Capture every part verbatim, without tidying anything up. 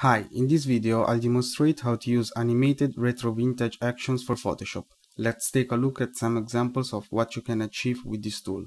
Hi, in this video I'll demonstrate how to use animated retro vintage actions for Photoshop. Let's take a look at some examples of what you can achieve with this tool.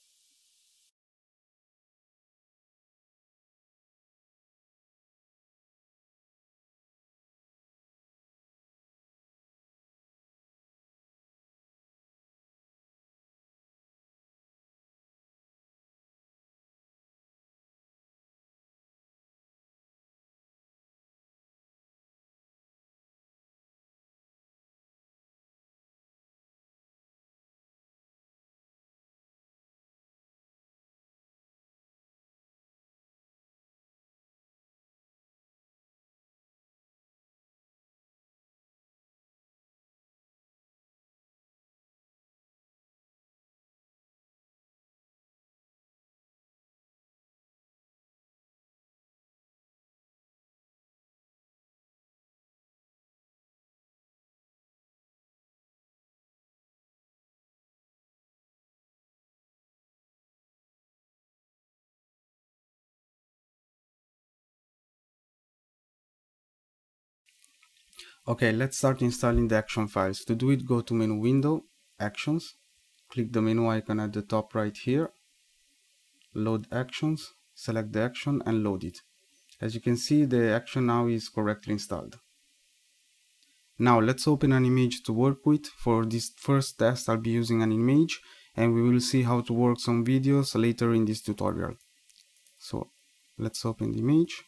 Okay, let's start installing the action files. To do it, go to Menu Window, Actions, click the menu icon at the top right here, load actions, select the action and load it. As you can see, the action now is correctly installed. Now let's open an image to work with. For this first test I'll be using an image and we will see how to work some videos later in this tutorial. So let's open the image.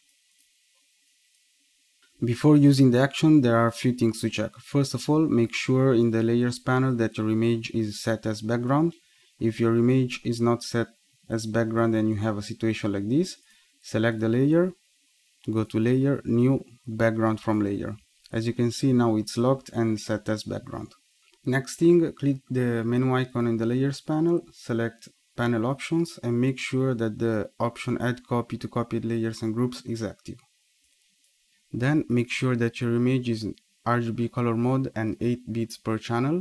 Before using the action, there are a few things to check. First of all, make sure in the layers panel that your image is set as background. If your image is not set as background and you have a situation like this, select the layer, go to layer, new, background from layer. As you can see, now it's locked and set as background. Next thing, click the menu icon in the layers panel, select panel options and make sure that the option add copy to copied layers and groups is active. Then make sure that your image is in R G B color mode and eight bits per channel.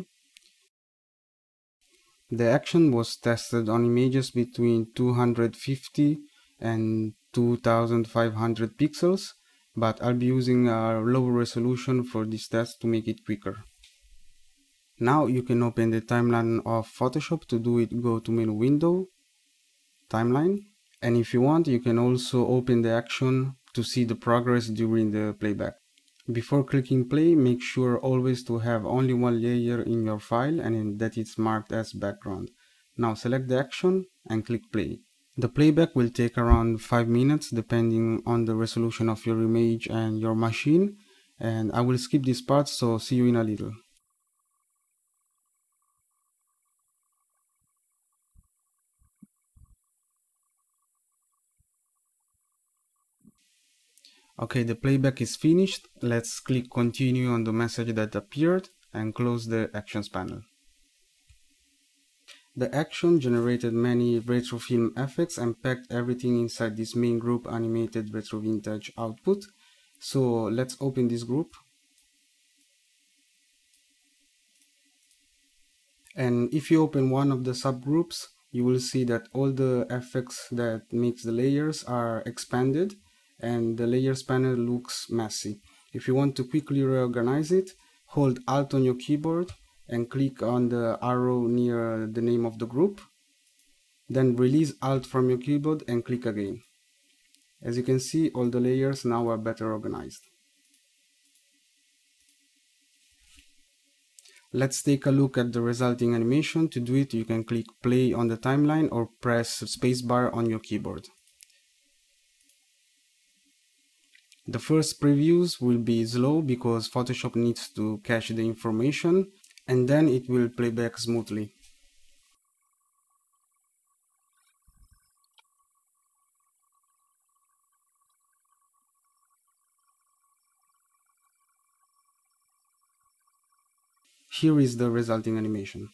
The action was tested on images between two hundred fifty and two thousand five hundred pixels, but I'll be using a lower resolution for this test to make it quicker. Now you can open the timeline of Photoshop. To do it, go to Menu Window, Timeline, and if you want you can also open the action to see the progress during the playback. Before clicking play, make sure always to have only one layer in your file and that it's marked as background. Now select the action and click play. The playback will take around five minutes depending on the resolution of your image and your machine, and I will skip this part, so see you in a little. Okay, the playback is finished. Let's click continue on the message that appeared and close the actions panel. The action generated many retro film effects and packed everything inside this main group animated retro vintage output. So let's open this group. And if you open one of the subgroups, you will see that all the effects that makes the layers are expanded and the layers panel looks messy. If you want to quickly reorganize it, hold Alt on your keyboard and click on the arrow near the name of the group. Then release Alt from your keyboard and click again. As you can see, all the layers now are better organized. Let's take a look at the resulting animation. To do it, you can click play on the timeline or press spacebar on your keyboard. The first previews will be slow because Photoshop needs to cache the information, and then it will play back smoothly. Here is the resulting animation.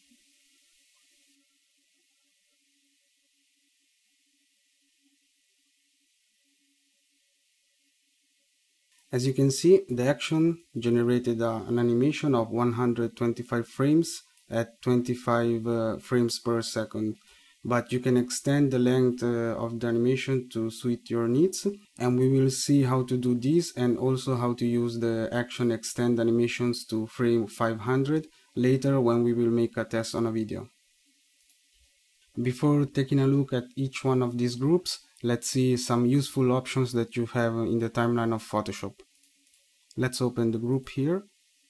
As you can see, the action generated uh, an animation of one hundred twenty-five frames at twenty-five uh, frames per second. but you can extend the length uh, of the animation to suit your needs, and we will see how to do this and also how to use the action extend animations to frame five hundred later when we will make a test on a video. Before taking a look at each one of these groups, let's see some useful options that you have in the timeline of Photoshop. Let's open the group here.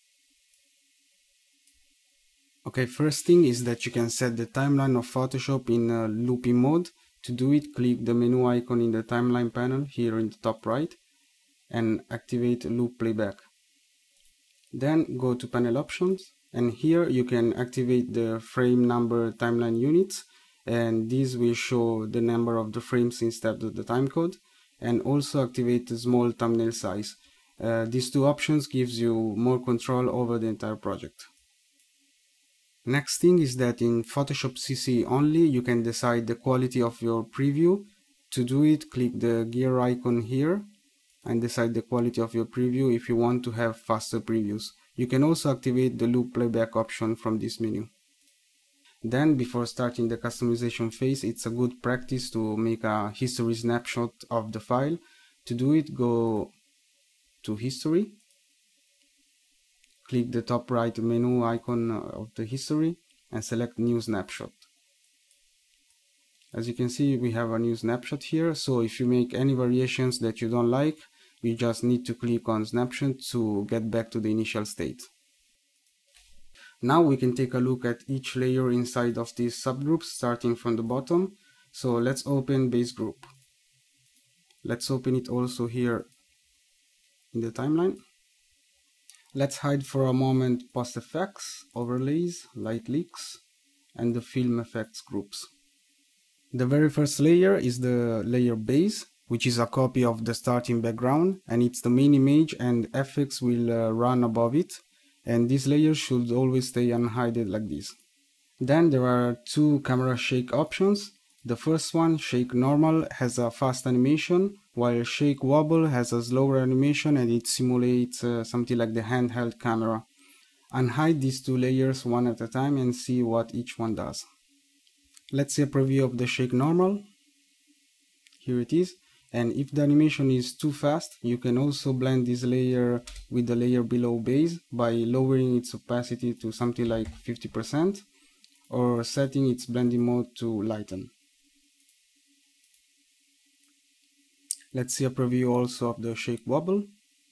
Okay, first thing is that you can set the timeline of Photoshop in uh, looping mode. To do it, click the menu icon in the timeline panel here in the top right and activate loop playback. Then go to panel options, and here you can activate the frame number timeline units, and this will show the number of the frames instead of the timecode, and also activate the small thumbnail size. Uh, these two options gives you more control over the entire project. Next thing is that in Photoshop C C only you can decide the quality of your preview. To do it, click the gear icon here and decide the quality of your preview if you want to have faster previews. You can also activate the loop playback option from this menu. Then, before starting the customization phase, it's a good practice to make a history snapshot of the file. To do it, go to History, click the top right menu icon of the history and select New Snapshot. As you can see, we have a new snapshot here, so if you make any variations that you don't like, you just need to click on Snapshot to get back to the initial state. Now we can take a look at each layer inside of these subgroups, starting from the bottom. So let's open base group. Let's open it also here in the timeline. Let's hide for a moment post effects, overlays, light leaks, and the film effects groups. The very first layer is the layer base, which is a copy of the starting background, and it's the main image, and effects will uh, run above it, and this layer should always stay unhidden like this. Then there are two camera shake options. The first one, shake normal, has a fast animation, while shake wobble has a slower animation and it simulates uh, something like the handheld camera. Unhide these two layers one at a time and see what each one does. Let's see a preview of the shake normal. Here it is. And if the animation is too fast, you can also blend this layer with the layer below base by lowering its opacity to something like fifty percent or setting its blending mode to lighten. Let's see a preview also of the shake wobble.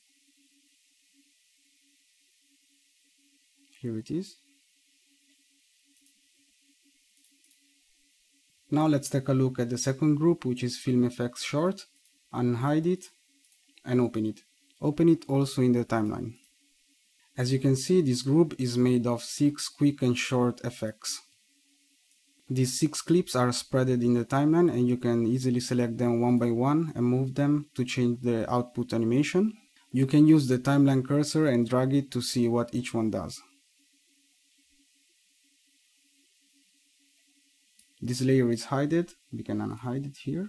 Here it is. Now let's take a look at the second group, which is film effects short. Unhide it and open it. Open it also in the timeline. As you can see, this group is made of six quick and short effects. These six clips are spreaded in the timeline and you can easily select them one by one and move them to change the output animation. You can use the timeline cursor and drag it to see what each one does. This layer is hidden, we can unhide it here.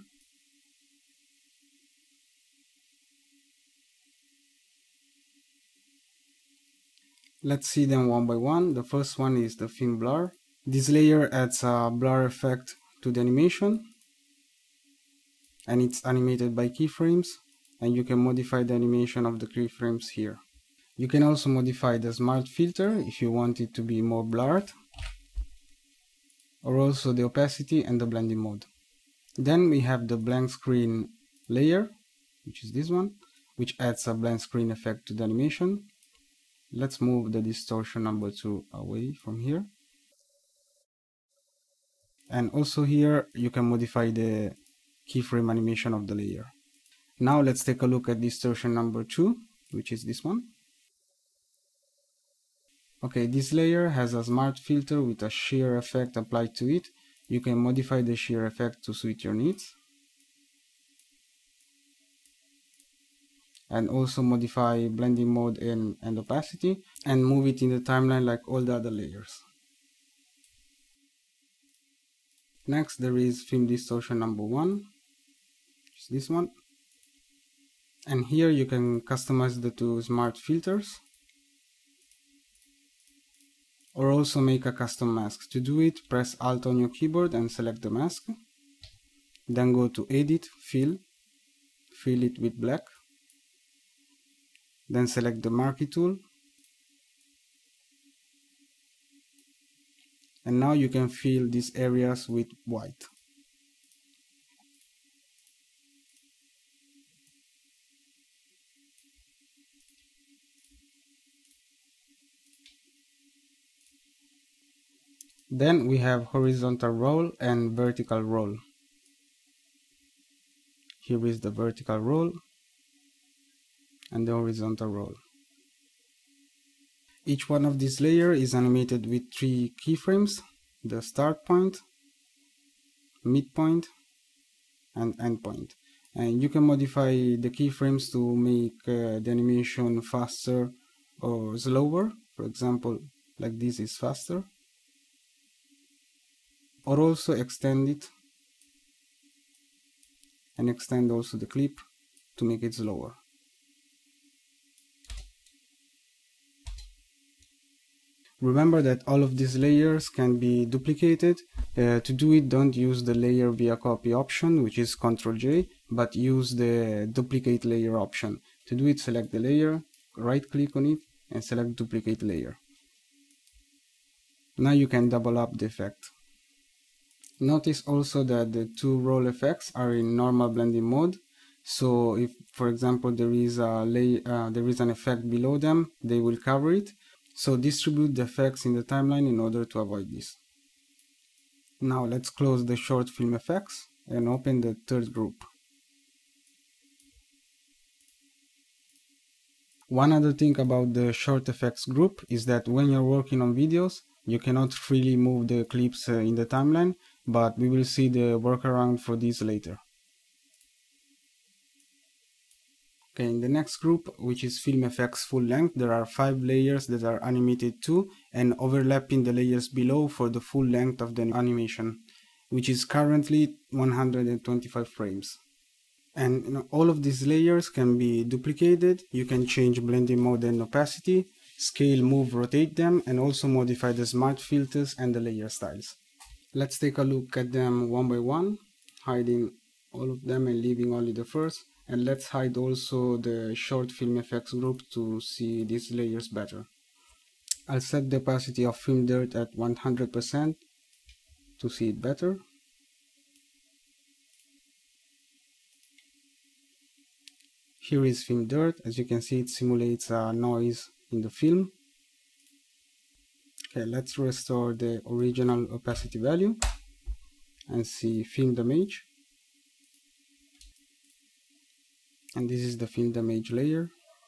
Let's see them one by one. The first one is the film blur. This layer adds a blur effect to the animation and it's animated by keyframes, and you can modify the animation of the keyframes here. You can also modify the smart filter if you want it to be more blurred, or also the opacity and the blending mode. Then we have the blank screen layer, which is this one, which adds a blank screen effect to the animation. Let's move the distortion number two away from here. And also here you can modify the keyframe animation of the layer. Now let's take a look at distortion number two, which is this one. Okay, this layer has a smart filter with a shear effect applied to it. You can modify the shear effect to suit your needs. And also modify blending mode and, and opacity, and move it in the timeline like all the other layers. Next there is film distortion number one, which is this one. And here you can customize the two smart filters. or also make a custom mask. To do it, press Alt on your keyboard and select the mask. Then go to Edit, Fill, fill it with black. Then select the Marquee tool. And now you can fill these areas with white. Then we have horizontal roll and vertical roll. Here is the vertical roll and the horizontal roll. Each one of these layers is animated with three keyframes: the start point, midpoint, and end point. And you can modify the keyframes to make uh, the animation faster or slower. For example, like this is faster. Or also extend it and extend also the clip to make it slower. Remember that all of these layers can be duplicated. Uh, to do it, don't use the layer via copy option, which is control J, but use the duplicate layer option. To do it, select the layer, right click on it and select duplicate layer. Now you can double up the effect. Notice also that the two roll effects are in normal blending mode. So if, for example, there is a lay, uh, there is an effect below them, they will cover it. So distribute the effects in the timeline in order to avoid this. Now let's close the short film effects and open the third group. One other thing about the short effects group is that when you're working on videos, you cannot freely move the clips uh, in the timeline, but we will see the workaround for this later. Okay, in the next group, which is film effects full length, there are five layers that are animated too and overlapping the layers below for the full length of the animation, which is currently one hundred twenty-five frames. And you know, all of these layers can be duplicated. You can change blending mode and opacity, scale, move, rotate them, and also modify the smart filters and the layer styles. Let's take a look at them one by one, hiding all of them and leaving only the first. And let's hide also the short film effects group to see these layers better. I'll set the opacity of film dirt at one hundred percent to see it better. Here is film dirt. As you can see, it simulates a noise in the film. Okay, let's restore the original opacity value and see film damage. And this is the film damage layer.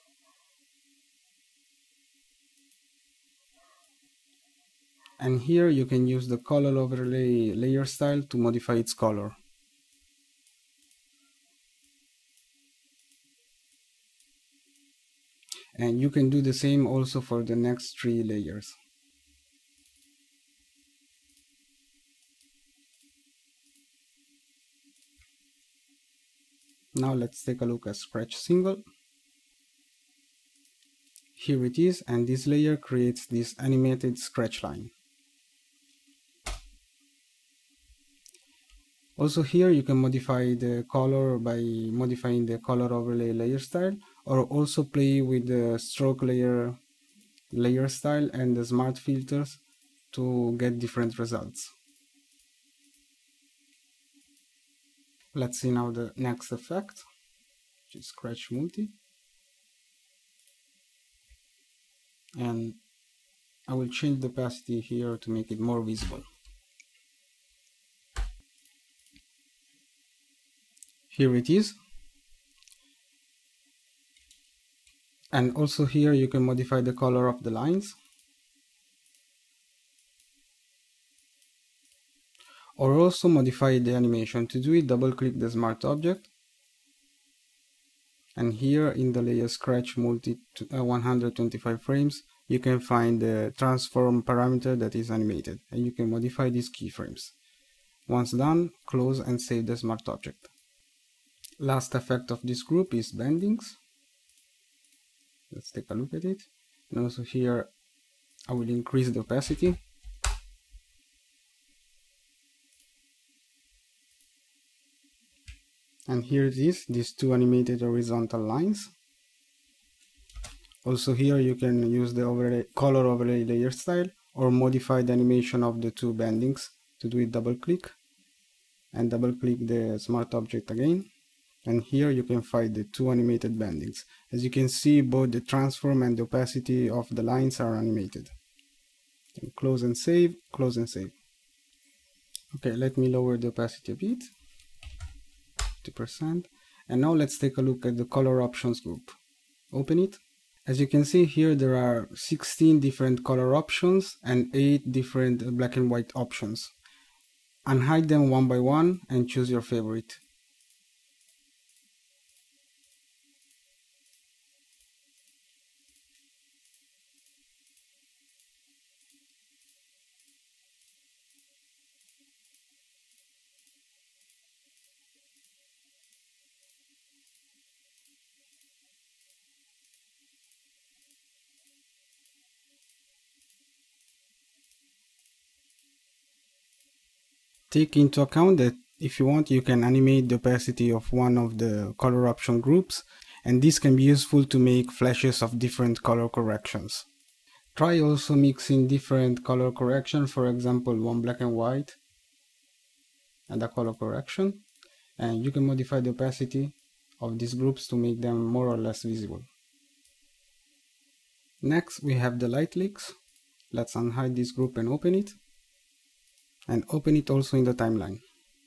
And here you can use the color overlay layer style to modify its color. And you can do the same also for the next three layers. Now let's take a look at Scratch Single. Here it is, and this layer creates this animated scratch line. Also here you can modify the color by modifying the color overlay layer style, or also play with the stroke layer layer style and the smart filters to get different results. Let's see now the next effect, which is Scratch Multi. And I will change the opacity here to make it more visible. Here it is. And also here you can modify the color of the lines. Or also modify the animation. To do it, double click the smart object. And here in the layer Scratch Multi uh, one hundred twenty-five frames, you can find the transform parameter that is animated. And you can modify these keyframes. Once done, close and save the smart object. Last effect of this group is bendings. Let's take a look at it. And also here I will increase the opacity. And here it is, these two animated horizontal lines. Also here you can use the overlay, color overlay layer style, or modify the animation of the two bendings. To do it, double click and double click the smart object again. And here you can find the two animated bendings. As you can see, both the transform and the opacity of the lines are animated. Close and save, close and save. Okay, let me lower the opacity a bit, fifty percent. And now let's take a look at the color options group. Open it. As you can see here, there are sixteen different color options and eight different black and white options. Unhide them one by one and choose your favorite. Take into account that if you want, you can animate the opacity of one of the color option groups, and this can be useful to make flashes of different color corrections. Try also mixing different color correction, for example one black and white and a color correction, and you can modify the opacity of these groups to make them more or less visible. Next we have the light leaks. Let's unhide this group and open it. And open it also in the timeline.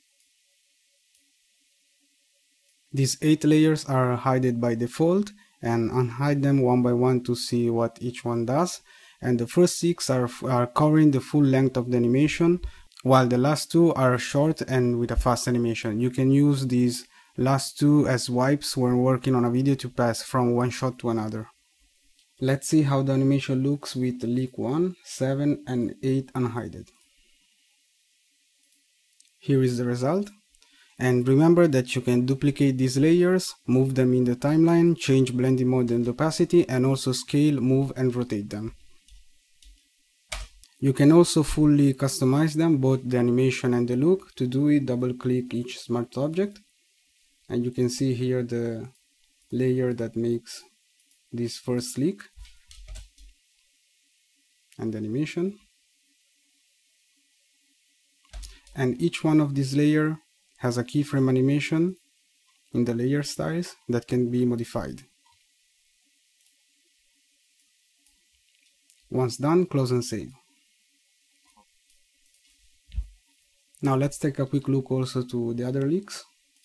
These eight layers are hidden by default, and unhide them one by one to see what each one does. And the first six are, are covering the full length of the animation, while the last two are short and with a fast animation. You can use these last two as wipes when working on a video to pass from one shot to another. Let's see how the animation looks with leak one, seven and eight unhidden. Here is the result. And remember that you can duplicate these layers, move them in the timeline, change blending mode and opacity, and also scale, move and rotate them. You can also fully customize them, both the animation and the look. To do it, double click each smart object and you can see here the layer that makes this first leak and the animation. And each one of these layers has a keyframe animation in the layer styles that can be modified. Once done, close and save. Now let's take a quick look also to the other leaks.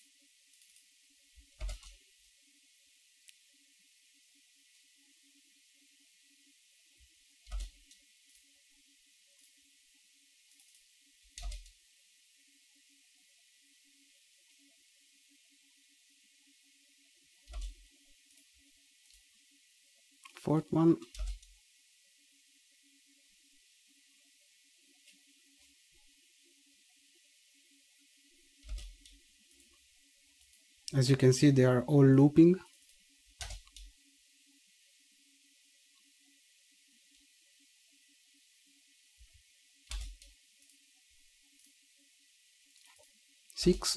Fourth one. As you can see, they are all looping. Six.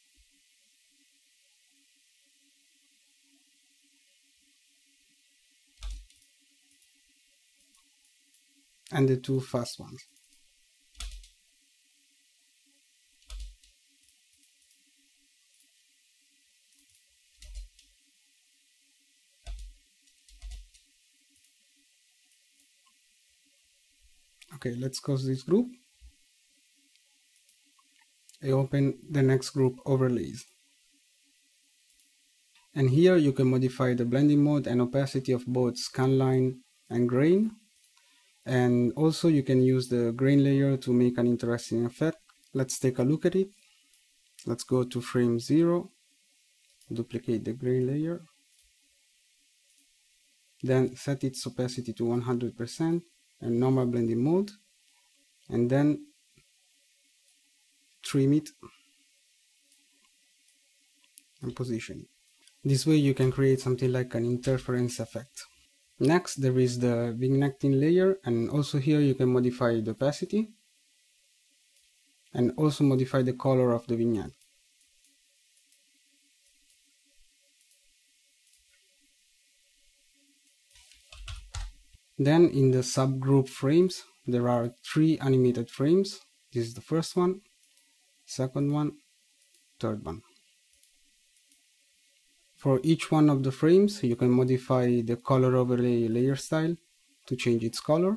And the two fast ones. Okay, let's close this group. I open the next group, overlays. And here you can modify the blending mode and opacity of both scanline and grain. And also you can use the grain layer to make an interesting effect. Let's take a look at it. Let's go to frame zero, duplicate the grain layer, then set its opacity to one hundred percent and normal blending mode, and then trim it and position it. This way you can create something like an interference effect. Next, there is the vignetting layer, and also here you can modify the opacity and also modify the color of the vignette. Then in the subgroup frames, there are three animated frames. This is the first one, second one, third one. For each one of the frames, you can modify the color overlay layer style to change its color.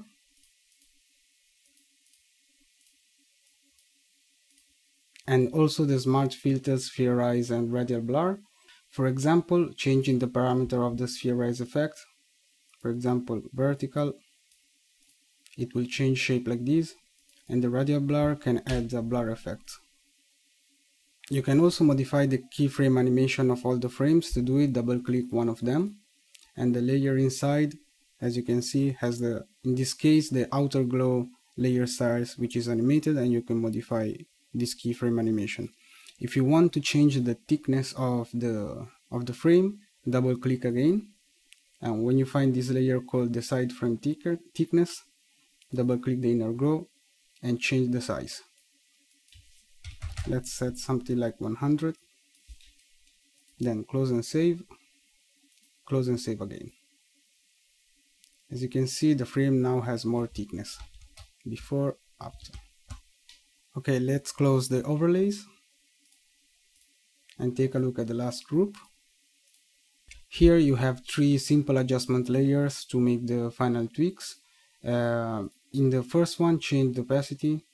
And also the smart filters, spherize and radial blur. For example, changing the parameter of the spherize effect, for example vertical, it will change shape like this, and the radial blur can add a blur effect. You can also modify the keyframe animation of all the frames. To do it, double click one of them, and the layer inside, as you can see, has the, in this case, the outer glow layer styles, which is animated, and you can modify this keyframe animation. If you want to change the thickness of the of the frame, double click again, and when you find this layer called the side frame thicker, thickness, double click the inner glow and change the size. Let's set something like one hundred, then close and save, close and save again. As you can see, the frame now has more thickness, before, after. Okay, let's close the overlays and take a look at the last group. Here you have three simple adjustment layers to make the final tweaks. Uh, in the first one, change the opacity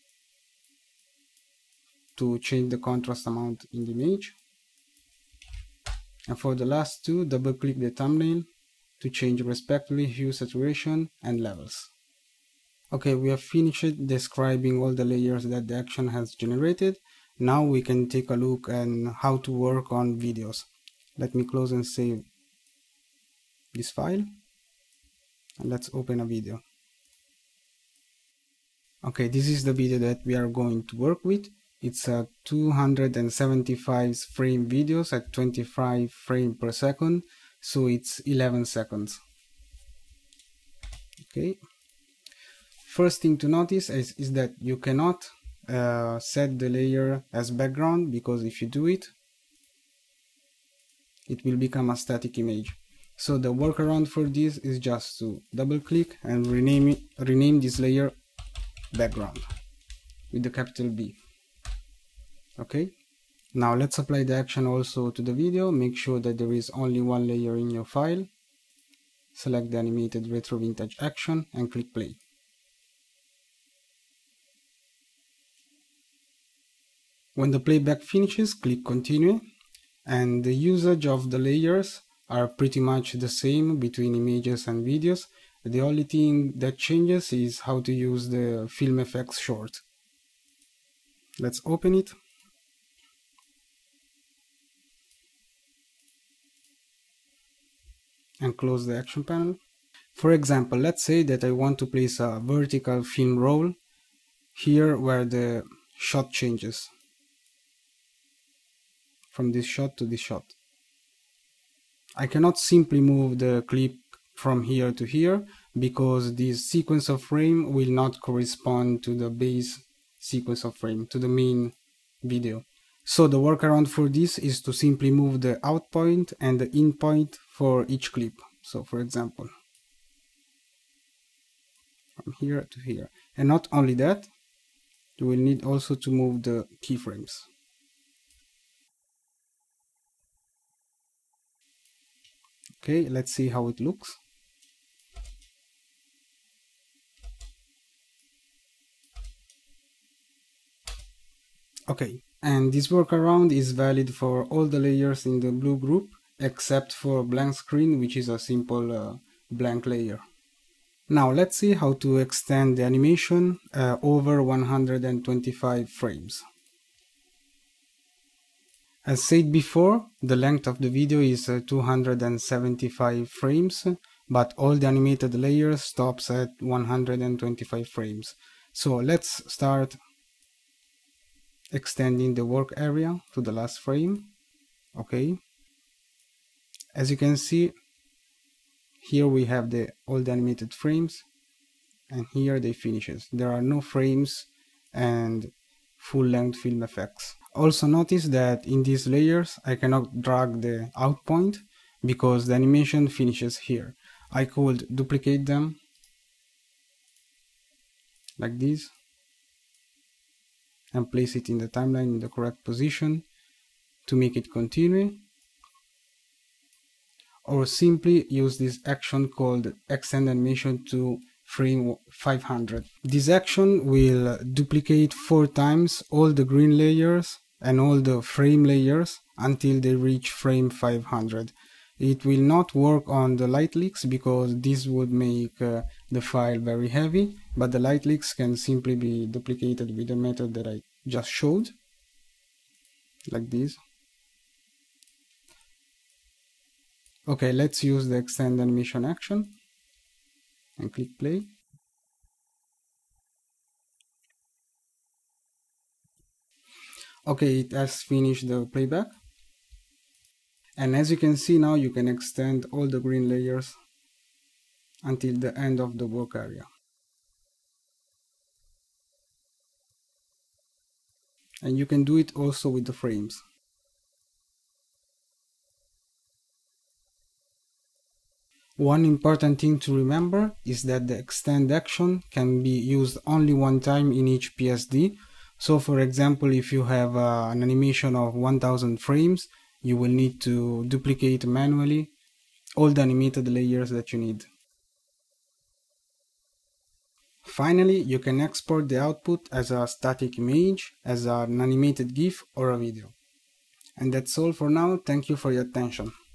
to change the contrast amount in the image. And for the last two, double click the thumbnail to change respectively hue, saturation and levels. Okay, we have finished describing all the layers that the action has generated. Now we can take a look at how to work on videos. Let me close and save this file, and let's open a video. Okay, this is the video that we are going to work with. It's a two hundred seventy-five frame videos at twenty-five frames per second, so it's eleven seconds. Okay. First thing to notice is, is that you cannot uh, set the layer as background, because if you do it, it will become a static image. So the workaround for this is just to double click and rename it, rename this layer background with the capital B. Okay, now let's apply the action also to the video. Make sure that there is only one layer in your file. Select the animated retro vintage action and click play. When the playback finishes, click continue, and the usage of the layers are pretty much the same between images and videos. The only thing that changes is how to use the Film Effects short. Let's open it. And close the action panel. For example, let's say that I want to place a vertical film roll here where the shot changes from this shot to this shot. I cannot simply move the clip from here to here, because this sequence of frame will not correspond to the base sequence of frame, to the main video. So the workaround for this is to simply move the out point and the in point for each clip. So for example, from here to here. And not only that, you will need also to move the keyframes. Okay, let's see how it looks. Okay, and this workaround is valid for all the layers in the blue group, except for blank screen, which is a simple uh, blank layer. Now let's see how to extend the animation uh, over one hundred twenty-five frames. As said before, the length of the video is uh, two hundred seventy-five frames, but all the animated layers stops at one hundred twenty-five frames. So let's start extending the work area to the last frame. Okay. As you can see, Here we have the all the animated frames, and here they finishes. There are no frames and full-length film effects. Also notice that in these layers I cannot drag the out point because the animation finishes here. I could duplicate them like this and place it in the timeline in the correct position to make it continue, or simply use this action called extend animation to frame five hundred. This action will duplicate four times all the green layers and all the frame layers until they reach frame five hundred. It will not work on the light leaks because this would make uh, the file very heavy, but the light leaks can simply be duplicated with the method that I just showed, like this. Okay, let's use the extend animation action and click play. Okay, it has finished the playback. And as you can see now, you can extend all the green layers until the end of the work area. And you can do it also with the frames. One important thing to remember is that the extend action can be used only one time in each P S D. So for example, if you have uh, an animation of one thousand frames, you will need to duplicate manually all the animated layers that you need. Finally, you can export the output as a static image, as an animated GIF or a video. And that's all for now. Thank you for your attention.